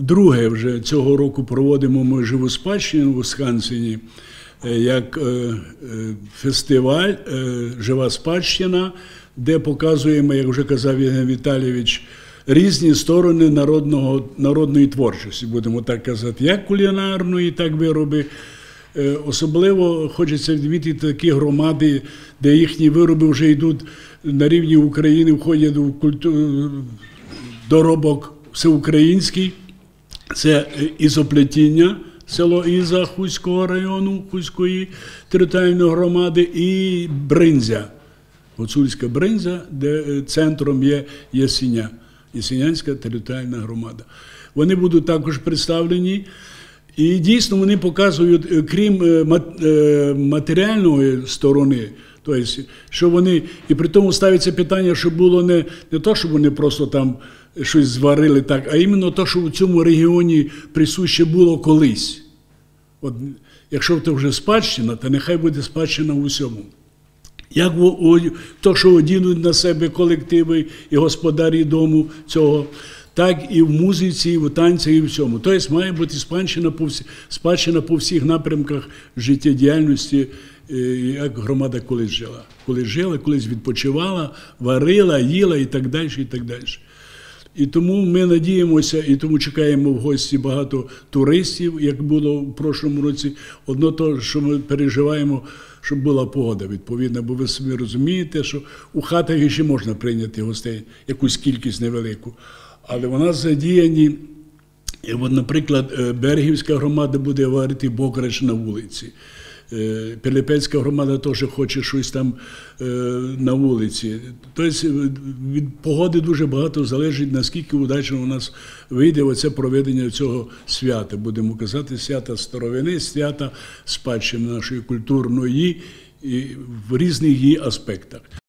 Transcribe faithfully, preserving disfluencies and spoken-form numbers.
вдруге вже цього року проводимо ми живу спадщину в Сханцині, як фестиваль «Жива спадщина», де показуємо, як вже казав Євген Віталійович, різні сторони народного, народної творчості, будемо так казати, як кулінарної, так вироби. Особливо хочеться відмітити такі громади, де їхні вироби вже йдуть на рівні України, входять в культуру, доробок всеукраїнський. Це ізоплетіння, село Іза Хуського району, Хуської територіальної громади, і Бринзя, гуцульська Бринзя, де центром є Ясеня, Ясенянська територіальна громада. Вони будуть також представлені. І дійсно вони показують, крім матеріальної сторони, тобто, що вони, і при тому ставиться питання, що було не, не то, щоб вони просто там щось зварили так, а іменно те, що в цьому регіоні присуще було колись. От, якщо це вже спадщина, то нехай буде спадщина в усьому. Як то, що одінуть на себе колективи і господарі дому цього, так і в музиці, і в танці, і в всьому. Тобто має бути спадщина по, всі, спадщина по всіх напрямках життєдіяльності, як громада колись жила. Колись жила, колись відпочивала, варила, їла і так далі, і так далі. І тому ми надіємося, і тому чекаємо в гості багато туристів, як було в прошлому році. Одно то, що ми переживаємо, щоб була погода відповідна, бо ви собі розумієте, що у хатах ще можна прийняти гостей, якусь кількість невелику. Але у нас задіяні, от, наприклад, Берегівська громада буде варити бокрач на вулиці. Пилипецька громада теж хоче щось там на вулиці. Тобто від погоди дуже багато залежить, наскільки удачно у нас вийде оце проведення цього свята. Будемо казати, свята старовини, свята спадщини нашої культурної і в різних її аспектах.